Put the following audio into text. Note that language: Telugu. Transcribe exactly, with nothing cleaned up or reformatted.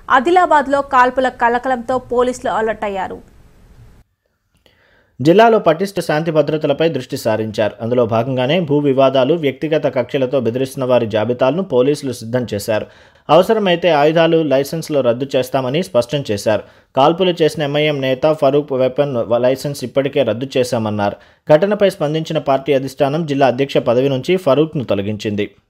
ఆదిలాబాద్లో కాల్పుల కలకలంతో పోలీసులు అలర్ట్ అయ్యారు. జిల్లాలో పటిష్ట శాంతి భద్రతలపై దృష్టి సారించారు. అందులో భాగంగానే భూ వివాదాలు, వ్యక్తిగత కక్షలతో బెదిరిస్తున్న వారి జాబితాలను పోలీసులు సిద్ధం చేశారు. అవసరమైతే ఆయుధాలు, లైసెన్సులు రద్దు చేస్తామని స్పష్టం చేశారు. కాల్పులు చేసిన ఎంఐఎం నేత ఫరూక్ వెపన్ లైసెన్స్ ఇప్పటికే రద్దు చేశామన్నారు. ఘటనపై స్పందించిన పార్టీ అధిష్టానం జిల్లా అధ్యక్ష పదవి నుంచి ఫరూక్ను తొలగించింది.